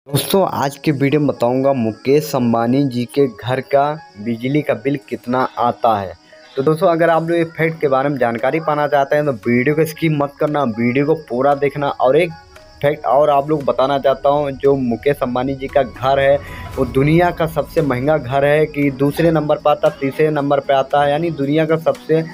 दोस्तों आज के वीडियो में बताऊंगा मुकेश अंबानी जी के घर का बिजली का बिल कितना आता है। तो दोस्तों अगर आप लोग ये फैक्ट के बारे में जानकारी पाना चाहते हैं तो वीडियो को स्किप मत करना, वीडियो को पूरा देखना। और एक फैक्ट और आप लोग बताना चाहता हूँ, जो मुकेश अंबानी जी का घर है वो दुनिया का सबसे महंगा घर है कि दूसरे नंबर पर आता, तीसरे नंबर पर आता है, यानी दुनिया का सबसे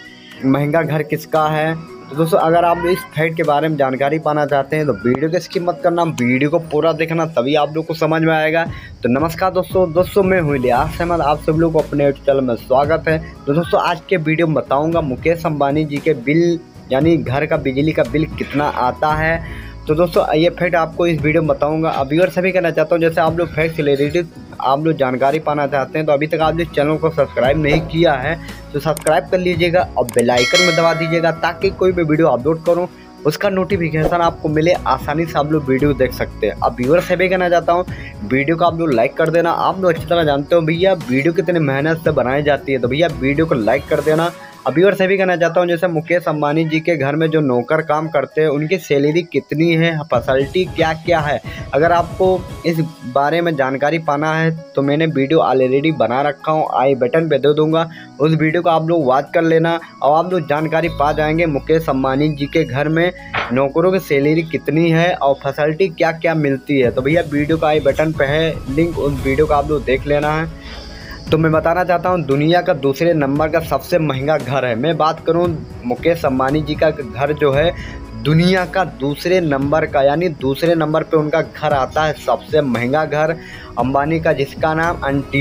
महंगा घर किसका है। तो दोस्तों अगर आप इस फैक्ट के बारे में जानकारी पाना चाहते हैं तो वीडियो को स्किप मत करना, वीडियो को पूरा देखना, तभी आप लोग को समझ में आएगा। तो नमस्कार दोस्तों मैं हूं इलियास अहमद, आप सब लोग को अपने चैनल में स्वागत है। तो दोस्तों आज के वीडियो में बताऊंगा मुकेश अंबानी जी के बिल यानी घर का बिजली का बिल कितना आता है। तो दोस्तों ये फैक्ट आपको इस वीडियो में बताऊंगा। अभी और सभी कहना चाहता हूँ, जैसे आप लोग फैक्ट रिलेटेड आप लोग जानकारी पाना चाहते हैं तो अभी तक आप इस चैनल को सब्सक्राइब नहीं किया है तो सब्सक्राइब कर लीजिएगा और बेल आइकन में दबा दीजिएगा, ताकि कोई भी वीडियो अपलोड करूं उसका नोटिफिकेशन आपको मिले, आसानी से आप लोग वीडियो देख सकते हैं। अब व्यूअर से भी कहना चाहता हूँ, वीडियो को आप लोग लाइक कर देना। आप लोग अच्छी तरह जानते हो भैया वीडियो कितनी मेहनत से बनाई जाती है, तो भैया वीडियो को लाइक कर देना। अभी और से भी कहना चाहता हूँ, जैसे मुकेश अंबानी जी के घर में जो नौकर काम करते हैं उनकी सैलरी कितनी है, फैसिलिटी क्या क्या है, अगर आपको इस बारे में जानकारी पाना है तो मैंने वीडियो ऑलरेडी बना रखा हूँ, आई बटन पे दे दूंगा, उस वीडियो को आप लोग वॉच कर लेना और आप लोग जानकारी पा जाएंगे मुकेश अंबानी जी के घर में नौकरों की सैलरी कितनी है और फैसिलिटी क्या क्या मिलती है। तो भैया वीडियो का आई बटन पे है लिंक, उस वीडियो का आप लोग देख लेना है। तो मैं बताना चाहता हूं, दुनिया का दूसरे नंबर का सबसे महंगा घर है। मैं बात करूं मुकेश अंबानी जी का घर जो है दुनिया का दूसरे नंबर का, यानी दूसरे नंबर पे उनका घर आता है सबसे महंगा घर अंबानी का, जिसका नाम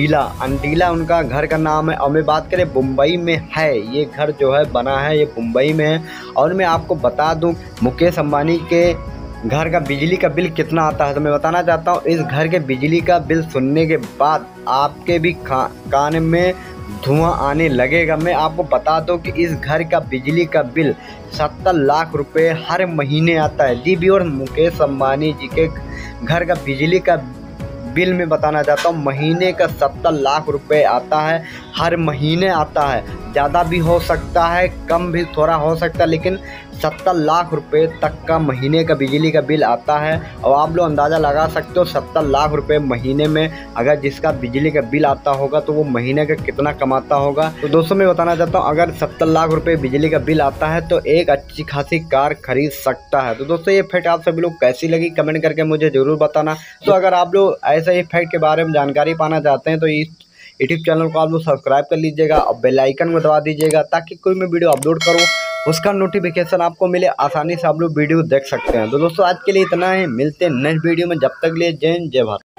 अंटीला उनका घर का नाम है। और मैं बात करें मुंबई में है, ये घर जो है बना है ये मुंबई में है। और मैं आपको बता दूं मुकेश अंबानी के घर का बिजली का बिल कितना आता है, तो मैं बताना चाहता हूँ इस घर के बिजली का बिल सुनने के बाद आपके भी कान में धुआं आने लगेगा। मैं आपको बता दूं कि इस घर का बिजली का बिल 70 लाख रुपए हर महीने आता है। जी भी, और मुकेश अंबानी जी के घर का बिजली का बिल में बताना चाहता हूँ महीने का 70 लाख रुपए आता है, हर महीने आता है। ज़्यादा भी हो सकता है, कम भी थोड़ा हो सकता है, लेकिन 70 लाख रुपए तक का महीने का बिजली का बिल आता है। और आप लोग अंदाज़ा लगा सकते हो 70 लाख रुपए महीने में अगर जिसका बिजली का बिल आता होगा तो वो महीने का कितना कमाता होगा। तो दोस्तों मैं बताना चाहता हूँ अगर 70 लाख रुपए बिजली का बिल आता है तो एक अच्छी खासी कार खरीद सकता है। तो दोस्तों ये फैक्ट आप सभी लोग कैसी लगी कमेंट करके मुझे ज़रूर बताना। तो अगर आप लोग ऐसे ही फैक्ट के बारे में जानकारी पाना चाहते हैं तो इस यूट्यूब चैनल को आप लोग सब्सक्राइब कर लीजिएगा और बेल आइकन को दबा दीजिएगा, ताकि कोई मैं वीडियो अपलोड करूँ उसका नोटिफिकेशन आपको मिले, आसानी से आप लोग वीडियो देख सकते हैं। तो दोस्तों आज के लिए इतना ही, मिलते हैं नेक्स्ट वीडियो में, जब तक के लिए जय हिंद जय भारत।